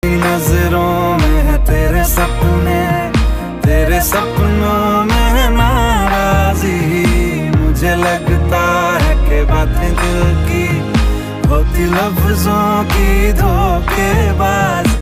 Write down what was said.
नजरों में है तेरे सपने, तेरे सपनों में है नाराजी। मुझे लगता है कि बातें दिल की होती लफ्जों की धोखेबाज।